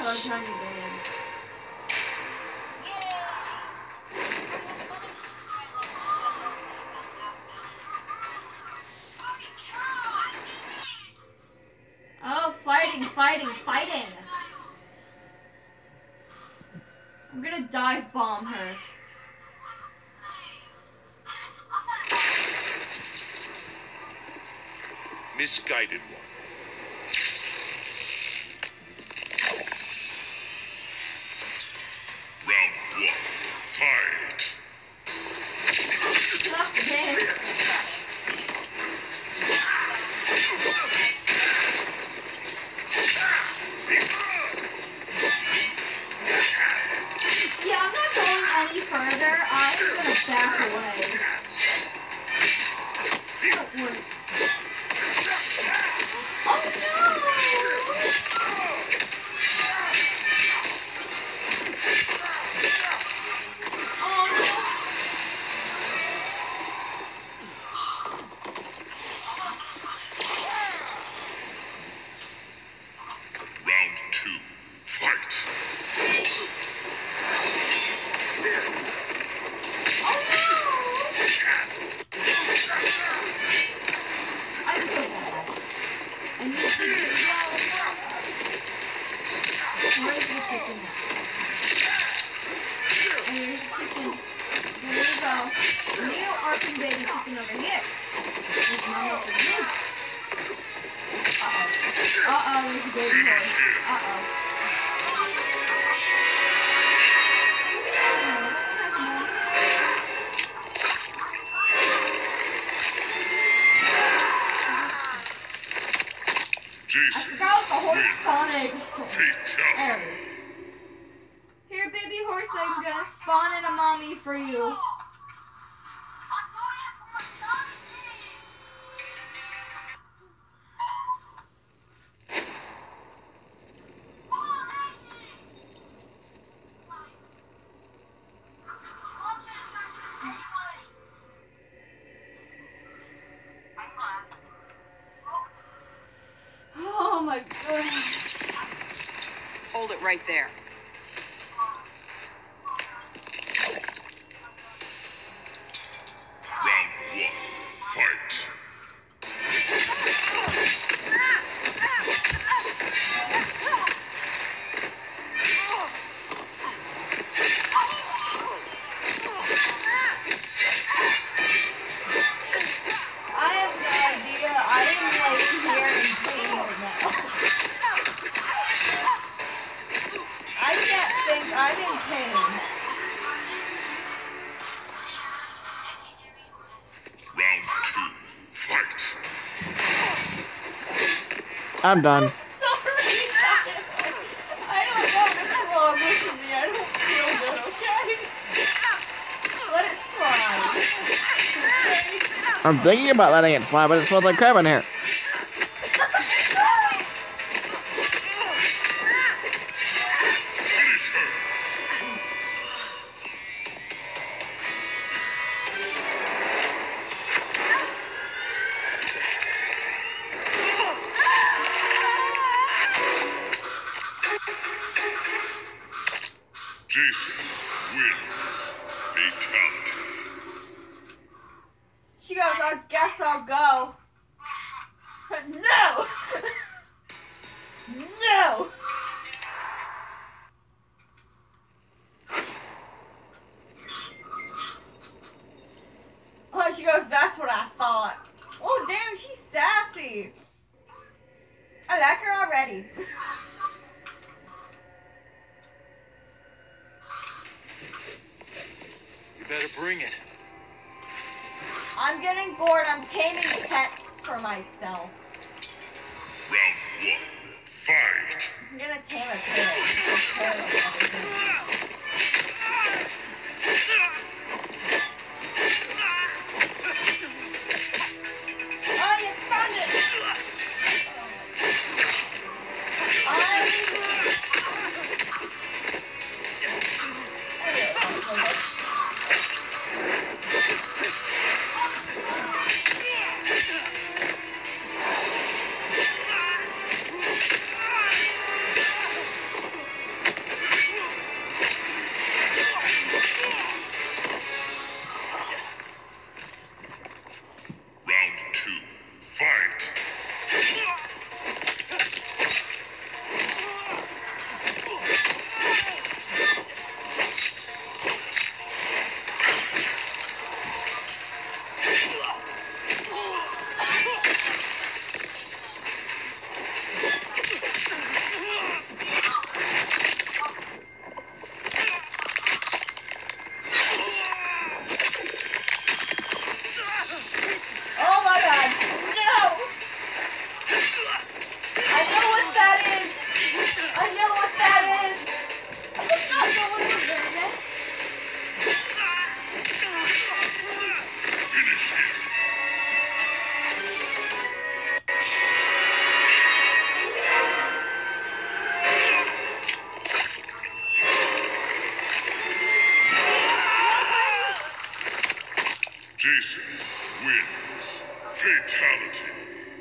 by the time you're dead. Oh, fighting, fighting, fighting! I'm gonna dive bomb her. Misguided one. Round one, fight! Yeah, I'm not going any further. I'm gonna back away. Don't worry. Oh no! Round two, fight! Baby chicken over here. There's mama over here. Uh-oh, there's a baby horse. Uh-oh. Jason, I forgot the horse spawning. fatal. Here, baby horse, I'm gonna spawn in a mommy for you. Oh my god. Hold it right there. Round one, fight! I have no idea. I am like here in pain right now. I can't think. I'm in pain. Round two, fight! I'm done. Sorry. I don't know what's wrong with me. I don't feel good, okay? Let it slide. Okay? I'm thinking about letting it slide, but it smells like crap in here. Finish her! Jason wins. Fatality. She goes, I guess I'll go. No! No! Oh, she goes, that's what I thought. Oh, damn, she's sassy. I like her already. You better bring it. I'm getting bored. I'm taming pets for myself. Round one, fight! I'm gonna tame a pet. Oh, you found it! Jason wins. Fatality.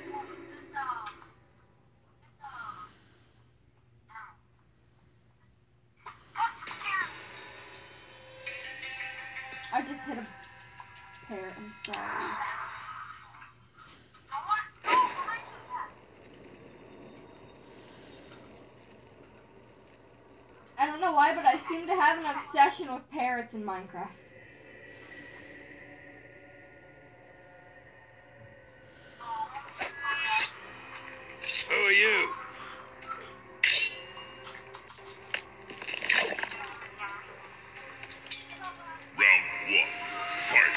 I just hit a pear. I'm sorry. I don't know why, but I seem to have an obsession with parrots in Minecraft. Who are you? Round one, fight.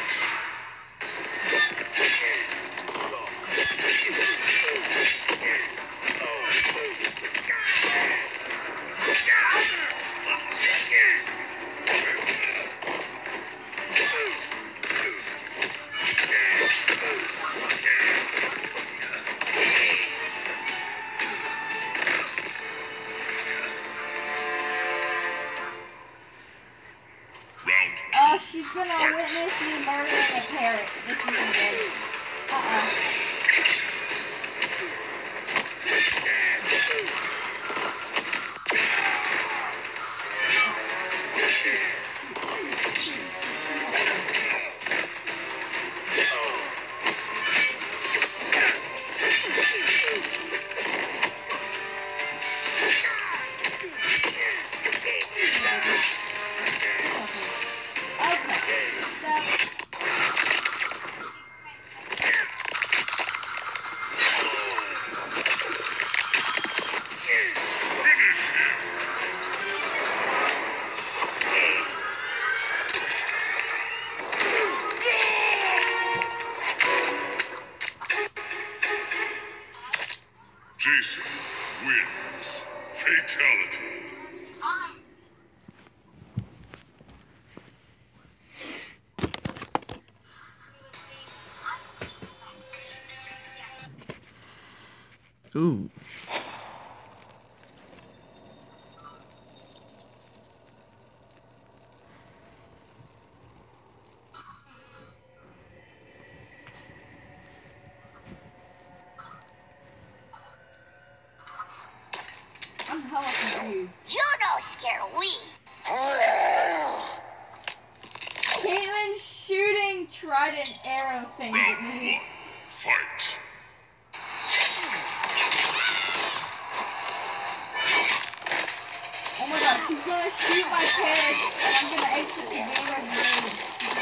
She's gonna witness me murdering a parrot. This isn't good. Jason wins. Fatality. Ooh. I'm hella confused. You don't scare we. Caitlin's shooting trident arrow things at Round me. one, fight. Oh my god, she's gonna shoot my parrot and I'm gonna exit the game of rage.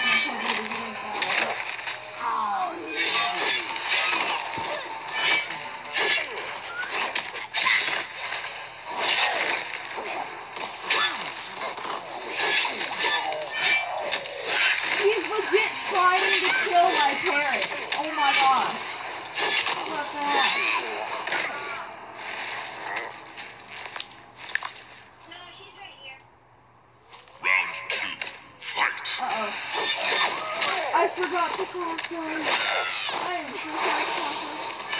She's legit trying to kill my parrot. Oh my god. What the heck? Round two, fight. Uh-oh. I forgot the console. I am so sorry, console.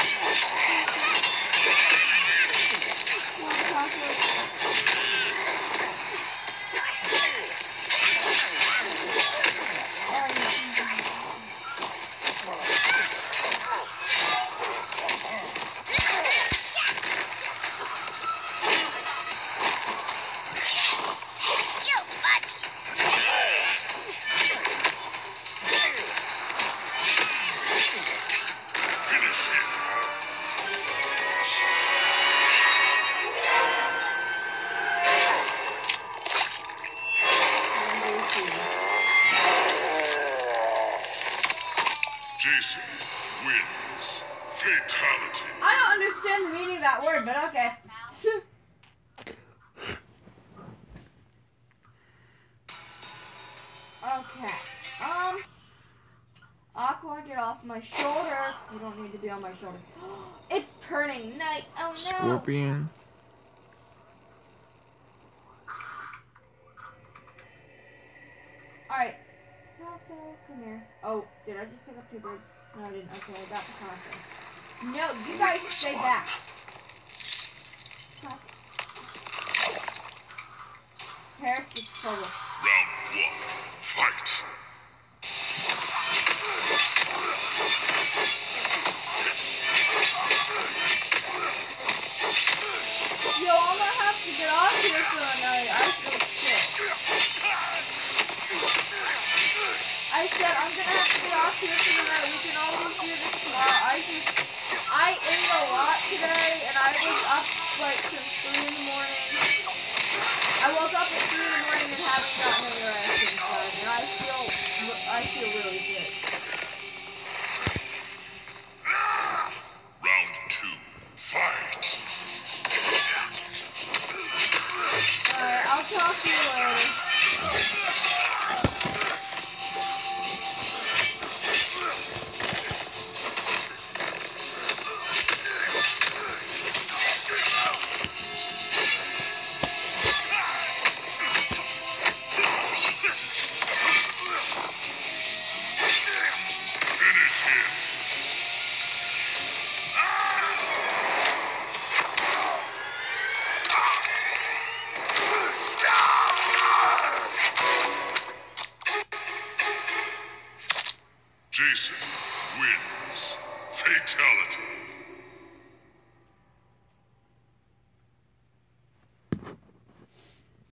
Jason wins. Fatality. I don't understand the meaning of that word, but okay. Okay. Aqua, get off my shoulder. You don't need to be on my shoulder. It's turning night. Oh no. Scorpion. Alright. Picasso, come here. Oh, did I just pick up two birds? No, I didn't. Okay, I got Picasso. No, you guys stay back. Picasso. Parrots, it's trouble. Round one, fight. Finish him. Jason wins. Fatality.